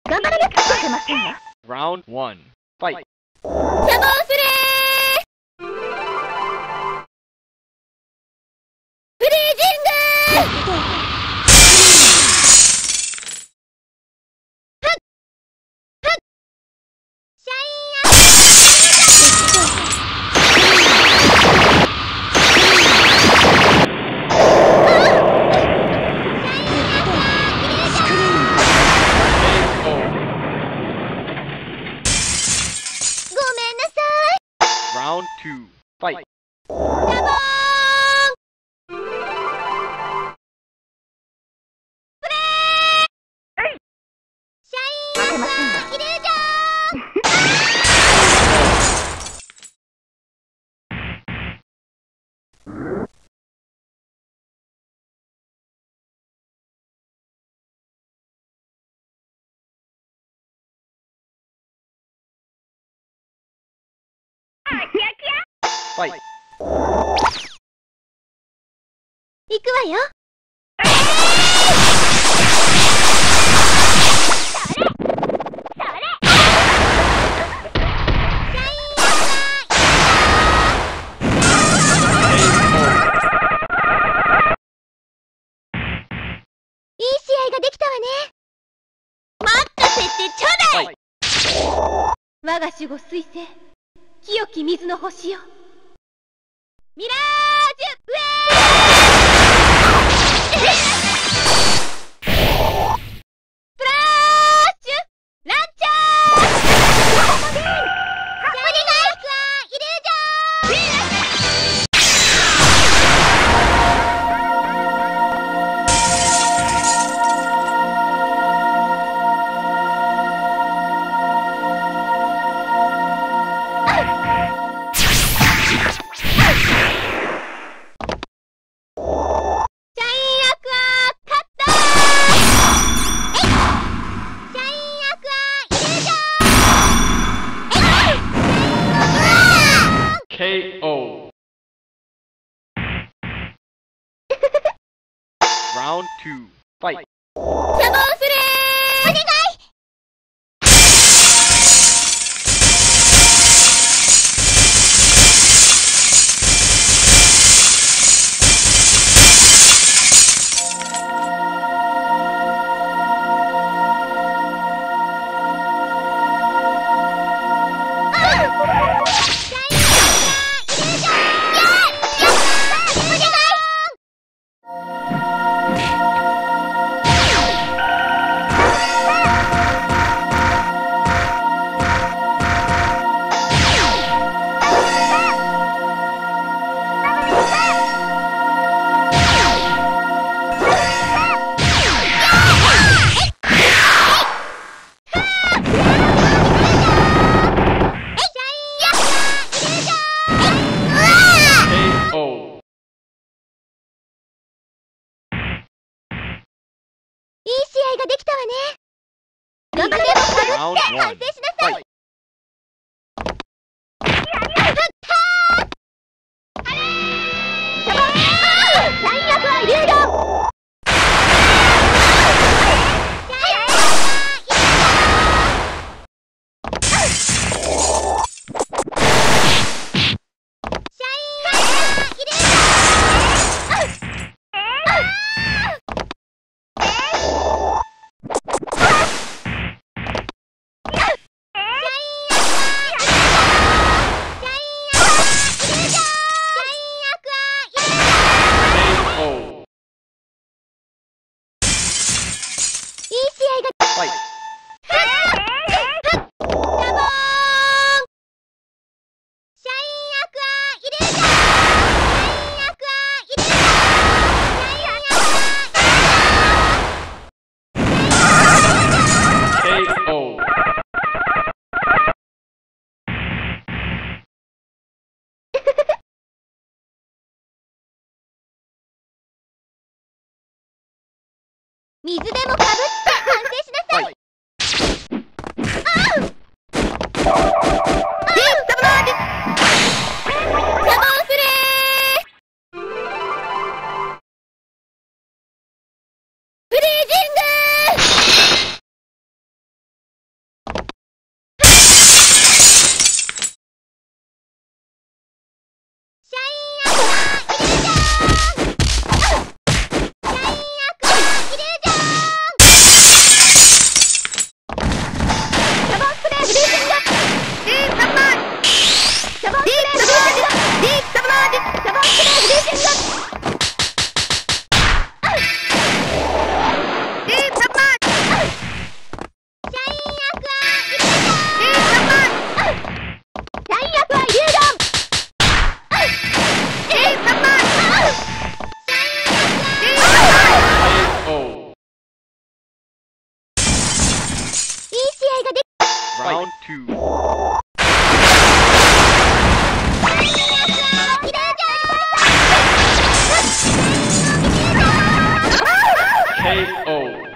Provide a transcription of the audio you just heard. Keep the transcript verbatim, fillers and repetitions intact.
頑張らなくちゃいけませんわ。 Round one. Fight. サモンスレーフリージング Round two. Fight. サモンプレーシャインイリュージョン Fight. 行くわよ。いい試合ができたわね。任せてちょうだい。我が守護水星、清き水の星よ。ミラージュウェープラッシュランチャーお願いイリュージョ K O. Round two. Fight. サモンスレーお願いいい試合ができたわね。頑張れもかぶって反省しなさい。最悪はイリュージョン Fight. サモンシャインアクアイリュージョンシャインアクアイリュージョンシャインアクア K O. 水でもかぶって反省しなさい。 Round two. K O.